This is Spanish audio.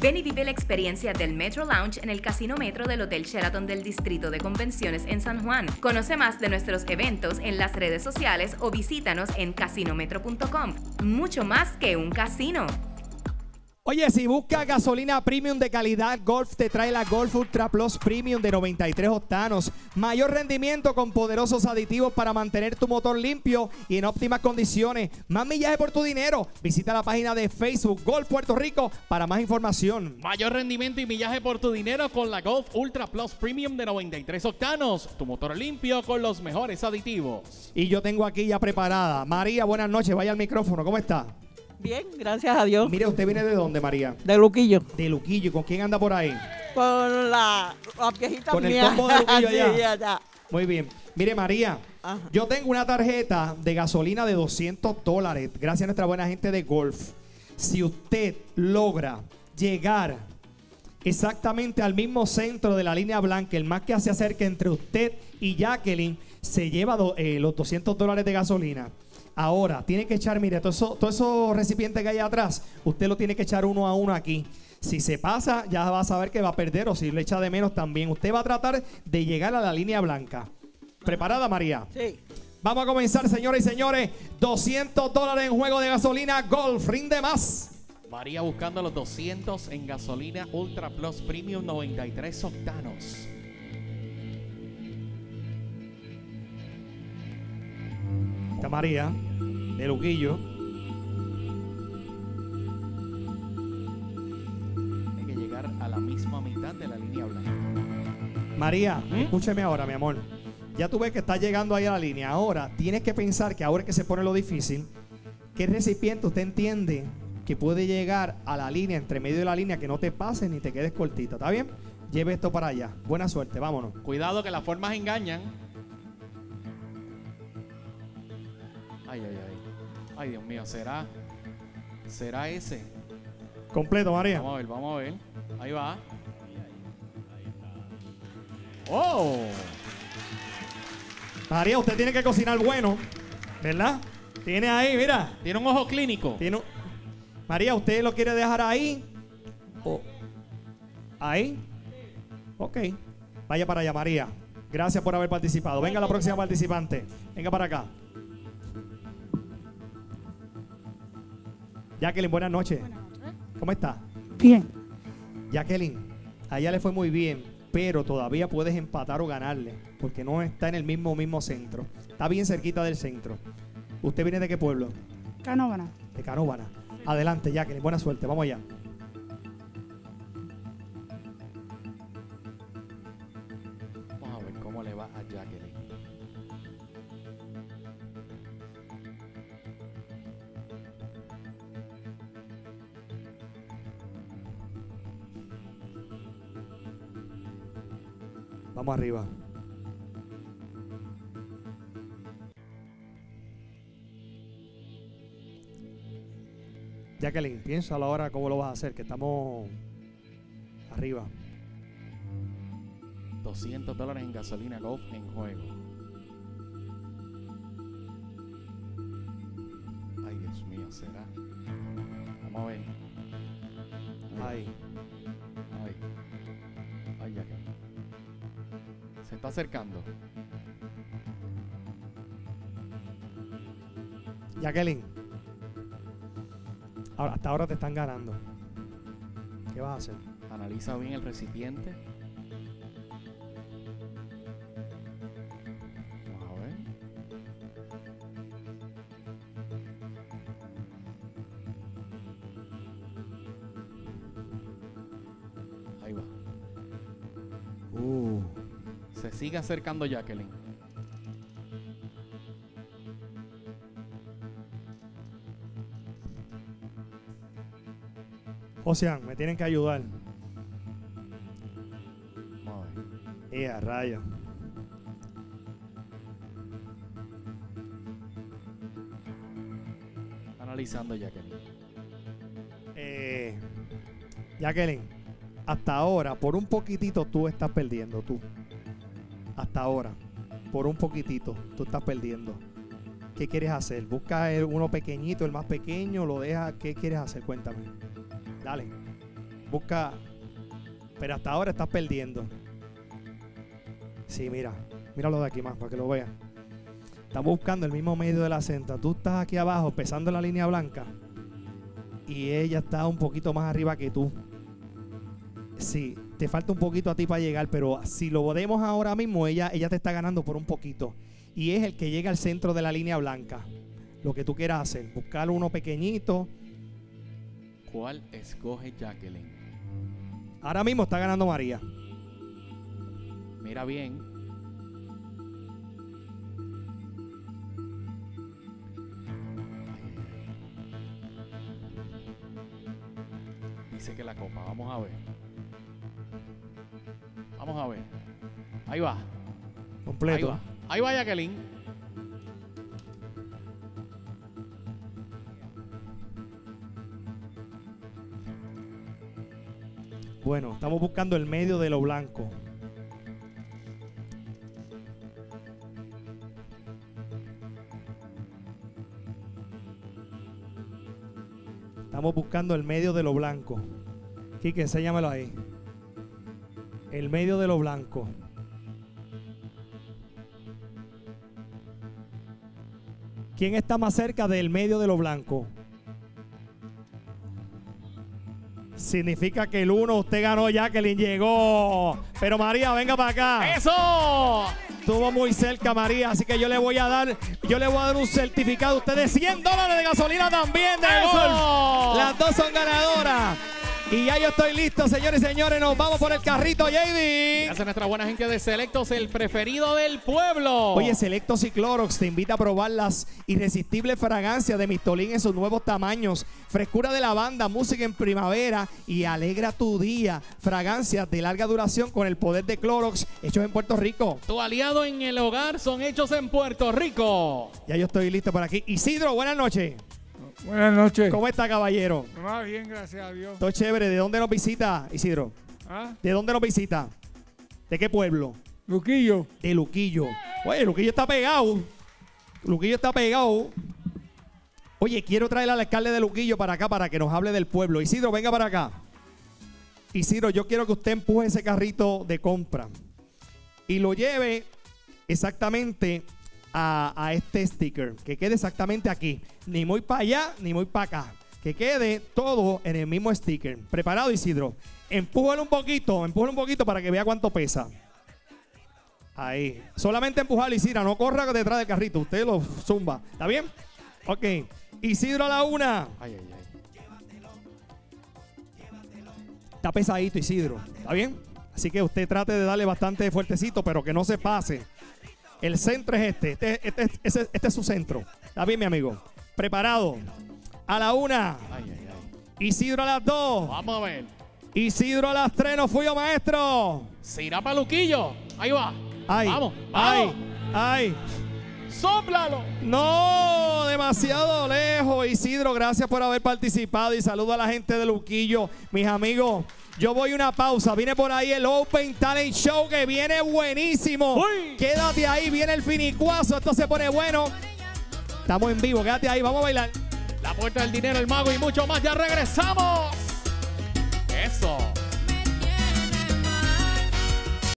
Ven y vive la experiencia del Metro Lounge en el Casino Metro del Hotel Sheraton del Distrito de Convenciones en San Juan. Conoce más de nuestros eventos en las redes sociales o visítanos en casinometro.com. Mucho más que un casino. Oye, si buscas gasolina premium de calidad, Golf te trae la Golf Ultra Plus Premium de 93 octanos. Mayor rendimiento con poderosos aditivos para mantener tu motor limpio y en óptimas condiciones. Más millaje por tu dinero. Visita la página de Facebook Golf Puerto Rico para más información. Mayor rendimiento y millaje por tu dinero con la Golf Ultra Plus Premium de 93 octanos. Tu motor limpio con los mejores aditivos. Y yo tengo aquí ya preparada. María, buenas noches. Vaya al micrófono. ¿Cómo está? Bien, gracias a Dios. Mire, ¿usted viene de dónde, María? De Luquillo. De Luquillo. ¿Con quién anda por ahí? Con la viejita Con mía. el combo de Luquillo allá. Sí, allá. Muy bien. Mire, María, Ajá. yo tengo una tarjeta de gasolina de $200 gracias a nuestra buena gente de Golf. Si usted logra llegar exactamente al mismo centro de la línea blanca, el más que se acerque entre usted y Jacqueline, se lleva los $200 de gasolina. Ahora, tiene que echar, mire, todos esos recipientes que hay atrás, usted lo tiene que echar uno a uno aquí. Si se pasa, ya va a saber que va a perder, o si le echa de menos también. Usted va a tratar de llegar a la línea blanca. ¿Preparada, María? Sí. Vamos a comenzar, señoras y señores. $200 en juego de gasolina Golf. Rinde más. María buscando los 200 en gasolina Ultra Plus Premium 93 octanos. Está María, de Luquillo. Tiene que llegar a la misma mitad de la línea blanca. María, escúcheme ahora, mi amor. Ya tú ves que está llegando ahí a la línea. Ahora, tienes que pensar que ahora es que se pone lo difícil, ¿qué recipiente usted entiende que puede llegar a la línea, entre medio de la línea, que no te pases ni te quedes cortita? ¿Está bien? Lleve esto para allá. Buena suerte, vámonos. Cuidado que las formas engañan. Ay, ay, ay. Ay, Dios mío, ¿será ese? Completo, María. Vamos a ver, vamos a ver. Ahí va. ¡Oh! María, usted tiene que cocinar bueno, ¿verdad? Tiene ahí, mira. Tiene un ojo clínico. María, ¿usted lo quiere dejar ahí? ¿Ahí? Ok. Vaya para allá, María. Gracias por haber participado. Venga la próxima participante. Venga para acá. Jacqueline, buenas noches. Buenas noches. ¿Cómo está? Bien. Jacqueline, a ella le fue muy bien, pero todavía puedes empatar o ganarle, porque no está en el mismo centro. Está bien cerquita del centro. ¿Usted viene de qué pueblo? Canóvana. De Canóvana. Adelante, Jacqueline. Buena suerte. Vamos allá. Vamos a ver cómo le va a Jacqueline. Vamos arriba. Jacqueline, piénsalo ahora cómo lo vas a hacer, que estamos arriba. $200 en gasolina Golf en juego. Ay, Dios mío, ¿será? Vamos a ver. Ahí. Ay. Ay, Jacqueline. Se está acercando. Jacqueline. Ahora, hasta ahora te están ganando. ¿Qué vas a hacer? Analiza bien el recipiente. Vamos a ver. Ahí va. Se sigue acercando Jacqueline. Ocean, me tienen que ayudar. Vamos a ver. A rayo. Analizando Jacqueline. Jacqueline, hasta ahora, por un poquitito tú estás perdiendo, tú. Hasta ahora, por un poquitito, tú estás perdiendo. ¿Qué quieres hacer? ¿Busca uno pequeñito, el más pequeño? ¿Lo dejas? ¿Qué quieres hacer? Cuéntame. Dale. Busca. Pero hasta ahora estás perdiendo. Sí, mira. Míralo de aquí más para que lo veas. Estamos buscando el mismo medio de la senda. Tú estás aquí abajo, pesando en la línea blanca. Y ella está un poquito más arriba que tú. Sí, te falta un poquito a ti para llegar, pero si lo podemos ahora mismo, ella te está ganando por un poquito. Y es el que llega al centro de la línea blanca. Lo que tú quieras hacer, buscar uno pequeñito. ¿Cuál escoge Jacqueline? Ahora mismo está ganando María. Mira bien. Dice que la copa. Vamos a ver. Vamos a ver. Ahí va. Completo. Ahí va. Ahí va Jacqueline. Bueno, estamos buscando el medio de lo blanco. Estamos buscando el medio de lo blanco. Quique, enséñamelo ahí. El medio de lo blanco. ¿Quién está más cerca del medio de lo blanco? Significa que el 1 usted ganó, Jacqueline llegó. Pero María, venga para acá. ¡Eso! Estuvo muy cerca María, así que yo le voy a dar un certificado a ustedes $100 de gasolina también de golf. Las dos son ganadoras. Y ya yo estoy listo, señores y señores. Nos vamos por el carrito, JD. Gracias a nuestra buena gente de Selectos, el preferido del pueblo. Oye, Selectos y Clorox te invita a probar las irresistibles fragancias de Mistolín en sus nuevos tamaños. Frescura de lavanda, música en primavera y alegra tu día. Fragancias de larga duración con el poder de Clorox, hechos en Puerto Rico. Tu aliado en el hogar son hechos en Puerto Rico. Ya yo estoy listo por aquí. Isidro, buenas noches. Buenas noches. ¿Cómo está, caballero? Más bien, gracias a Dios. Todo chévere. ¿De dónde nos visita, Isidro? ¿Ah? ¿De dónde nos visita? ¿De qué pueblo? Luquillo. De Luquillo. Oye, Luquillo está pegado. Luquillo está pegado. Oye, quiero traer al alcalde de Luquillo para acá para que nos hable del pueblo. Isidro, venga para acá. Isidro, yo quiero que usted empuje ese carrito de compra y lo lleve exactamente a este sticker, que quede exactamente aquí. Ni muy para allá, ni muy para acá. Que quede todo en el mismo sticker. ¿Preparado, Isidro? Empújalo un poquito para que vea cuánto pesa. Ahí. Solamente empujarlo, Isidro. No corra detrás del carrito. Usted lo zumba. ¿Está bien? Ok. Isidro a la una. Ay, ay, ay. Está pesadito, Isidro. ¿Está bien? Así que usted trate de darle bastante fuertecito, pero que no se pase. El centro es este es su centro. ¿Está bien, mi amigo? Preparado. A la una. Ay, ay, ay. Isidro a las 2. Vamos a ver. Isidro a las 3. No fui yo, maestro. Se irá para Luquillo. Ahí va. Ay. Vamos. Ay. Vamos. Ay. ¡Sóplalo! No, demasiado lejos. Isidro, gracias por haber participado y saludo a la gente de Luquillo. Mis amigos, yo voy a una pausa. Viene por ahí el Open Talent Show que viene buenísimo. Uy. Quédate ahí, viene el finicuazo. Esto se pone bueno. Estamos en vivo, quédate ahí, vamos a bailar. La puerta del dinero, el mago y mucho más. Ya regresamos. Eso.